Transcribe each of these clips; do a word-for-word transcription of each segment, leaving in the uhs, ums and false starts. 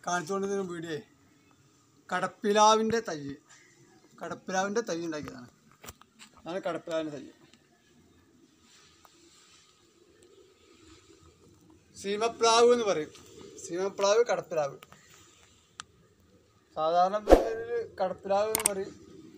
കാണിച്ചുകൊണ്ടിരുന്ന video കടപ്പിലാവിൻ്റെ തൈ കടപ്പിലാവിൻ്റെ തൈ ഉണ്ടാക്കിയതാണ്. അതാണ് കടപ്പിലാവിൻ്റെ തൈ. സീമപ്ലാവ് എന്ന് പറയും. സീമപ്ലാവ്, കടപ്പിലാവ്. സാധാരണ പേരിൽ കടപ്പിലാവ് എന്ന് പറയും.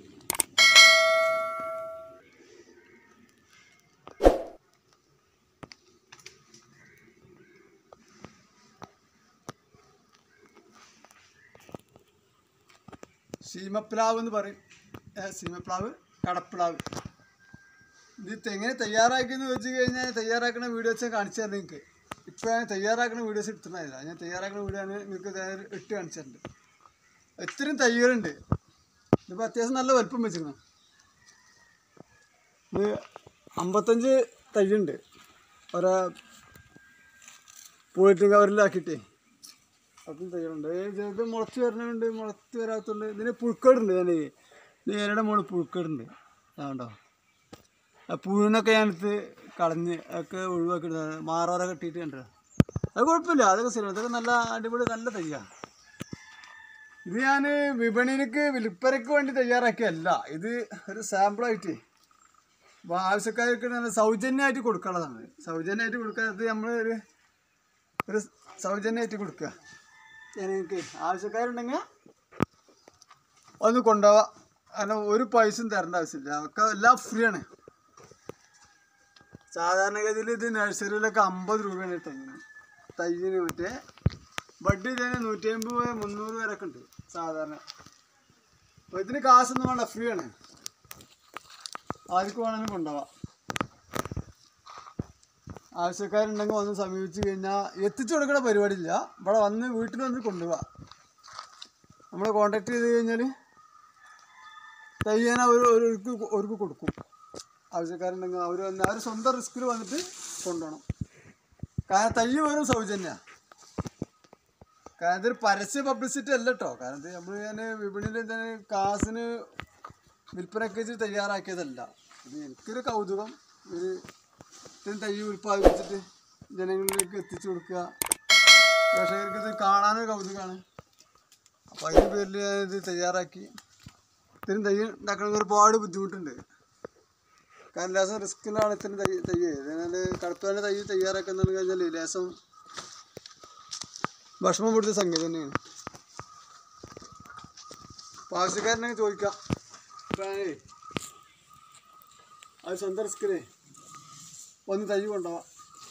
സീമപ്ലാവ് എന്ന് പറയും. സീമപ്ലാവ്, കടപ്പിലാവ്. ഇത് എങ്ങനെ തയ്യാറാക്കിയെന്ന് വെച്ച് കഴിഞ്ഞാൽ തയ്യാറാക്കുന്ന വീഡിയോസ് കാണിച്ചു തരാം നിങ്ങൾക്ക്. ഇപ്പോൾ ഞാൻ തയ്യാറാക്കുന്ന വീഡിയോസ് എടുത്തിട്ടുണ്ടായില്ല. ഞാൻ തയ്യാറാക്കുന്ന വീഡിയോ ആണ് നിങ്ങൾക്ക് ഇട്ട് കാണിച്ചിട്ടുണ്ട്. ഇത്രയും തൈകളുണ്ട്. ഇതിപ്പോൾ അത്യാവശ്യം നല്ല വലുപ്പം വെച്ചിരുന്നു. ഇത് അമ്പത്തഞ്ച് തൈയുണ്ട്. ഒരേ പോളിത്തീൻ കവറിലാക്കിയിട്ടേ അതും തൈകളുണ്ട്. ഇത് മുളച്ച് വരുന്നുണ്ട്, മുളച്ച് വരാത്തുണ്ട്. ഇതിന് പുഴുക്കേടുണ്ട്. ഞാൻ നേരുടെ മുകളിൽ പുഴുക്കേടുണ്ട്. അതുകൊണ്ടോ ആ പുഴുവിനൊക്കെ ഞാനെടുത്ത് കളഞ്ഞ് ഒക്കെ ഒഴിവാക്കിയിടുന്നത് മാറാതെ കെട്ടിയിട്ട് കണ്ടത്. അത് കുഴപ്പമില്ല, അതൊക്കെ ശരി. അതൊക്കെ നല്ല അടിപൊളി നല്ല തയ്യാണ്. ഇത് ഞാൻ വിപണിയിലേക്ക് വിൽപ്പനയ്ക്ക് വേണ്ടി തയ്യാറാക്കിയല്ല. ഇത് ഒരു സാമ്പിളായിട്ട് ആവശ്യക്കാർക്ക് നല്ല സൗജന്യമായിട്ട് കൊടുക്കാനുള്ളതാണ്. സൗജന്യമായിട്ട് കൊടുക്കാത്തത് നമ്മൾ ഒരു ഒരു സൗജന്യമായിട്ട് കൊടുക്കുക. എനിക്ക് ആവശ്യക്കാരുണ്ടെങ്കിൽ ഒന്ന് കൊണ്ടുപോവാം. കാരണം ഒരു പൈസയും തരേണ്ട ആവശ്യമില്ല. ഒക്കെ എല്ലാം ഫ്രീ ആണ്. സാധാരണഗതിയിൽ ഇത് നഴ്സറിയിലൊക്കെ അമ്പത് രൂപയാണ് തൈന് തൈന് മറ്റേ ബഡ് ഇതിന് നൂറ്റി അമ്പത് മുന്നൂറ് വരെയൊക്കെ ഉണ്ട് സാധാരണ. അപ്പോൾ ഇതിന് കാശൊന്നും വേണ്ട, ഫ്രീ ആണ്. ആർക്ക് വേണമെങ്കിലും കൊണ്ടുപോവാം. ആവശ്യക്കാരുണ്ടെങ്കിൽ വന്ന് സമീപിച്ച് കഴിഞ്ഞാൽ എത്തിച്ചു കൊടുക്കുന്ന പരിപാടിയില്ല. ഇവിടെ വന്ന് വീട്ടിൽ വന്ന് കൊണ്ടുപോവാം. നമ്മൾ കോണ്ടാക്ട് ചെയ്ത് കഴിഞ്ഞാൽ തൈ ഞാൻ അവർ അവർക്ക് അവർക്ക് കൊടുക്കും. ആവശ്യക്കാരുണ്ടെങ്കിൽ അവർ വന്ന് അവർ സ്വന്തം റിസ്കിൽ വന്നിട്ട് കൊണ്ടുപോകണം. കാരണം തൈ വെറും സൗജന്യമാണ്. കാരണം ഇതൊരു പരസ്യ പബ്ലിസിറ്റി അല്ല കേട്ടോ. കാരണം ഇത് നമ്മൾ ഞാൻ വിപണിയിൽ തന്നെ കാശിന് വിൽപ്പനയ്ക്ക് വെച്ച് തയ്യാറാക്കിയതല്ല. ഇത് എനിക്കൊരു കൗതുകം. ഒരു ഇത്രയും തൈ ഉൽപ്പാദിപ്പിച്ചിട്ട് ജനങ്ങളിലേക്ക് എത്തിച്ചു കൊടുക്കുക. കർഷകർക്ക് ഇത് കാണാനൊരു കൗതുകമാണ്. അപ്പോൾ അതിൻ്റെ പേരിൽ ഞാനിത് തയ്യാറാക്കി. ഇത്രയും തൈ ഉണ്ടാക്കണമെങ്കിൽ ഒരുപാട് ബുദ്ധിമുട്ടുണ്ട്. കാരണം ലേശം റിസ്ക്കിലാണ് ഇത്രയും തൈ തൈ അതിനാൽ കടപ്പിലാവിൻ്റെ തൈ തയ്യാറാക്കുന്നതെന്ന് കഴിഞ്ഞാൽ ലേശം ഭക്ഷണം പിടിച്ച സംഗതി തന്നെയാണ്. അപ്പോൾ ആവശ്യക്കാരനെങ്കിൽ ചോദിക്കാം. അത് സ്വന്തം റിസ്കിലേ ഒന്ന് തൈ കൊണ്ടുപോവാം.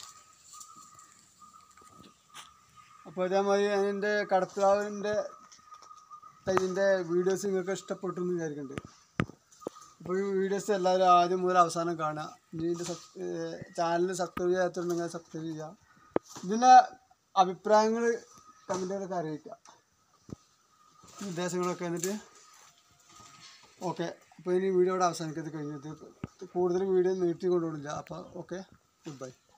അപ്പോൾ ഇതേമാതിരി അതിൻ്റെ കടപ്പിലാവിൻ്റെ തൈൻ്റെ വീഡിയോസ് നിങ്ങൾക്ക് ഇഷ്ടപ്പെട്ടു എന്ന് വിചാരിക്കുന്നുണ്ട്. അപ്പോൾ ഈ വീഡിയോസ് എല്ലാവരും ആദ്യം മുതൽ അവസാനം കാണുക. ഇനി ഇതിൻ്റെ ചാനൽ സബ്സ്ക്രൈബ് ചെയ്യാത്തുണ്ടെങ്കിൽ സബ്സ്ക്രൈബ് ചെയ്യുക. ഇതിൻ്റെ അഭിപ്രായങ്ങൾ കമൻറ്റുകളൊക്കെ അറിയിക്കുക, നിർദ്ദേശങ്ങളൊക്കെ. എന്നിട്ട് ഓക്കെ. അപ്പോൾ ഇനി വീഡിയോയുടെ അവസാനിക്കത് കഴിഞ്ഞിട്ട് കൂടുതൽ വീഡിയോ നീട്ടി കൊണ്ടുപോകില്ല. അപ്പോൾ ഓക്കെ, ഗുഡ് ബൈ.